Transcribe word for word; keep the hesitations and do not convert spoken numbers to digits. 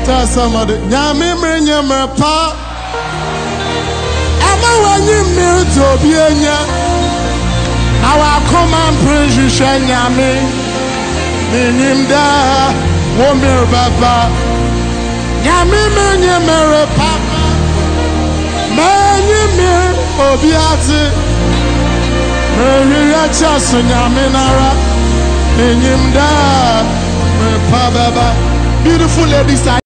Tell somebody, Nyame mrenye mrepa. Ama wanyi milto bienya. Now I come and praise you, Nyame. Minimda, womir baba. Nyame mrenye mrepa. Manyi mir obiati. Mrenye yachasu Nyame nara. Minimda, mrepa baba. Beautiful ladies.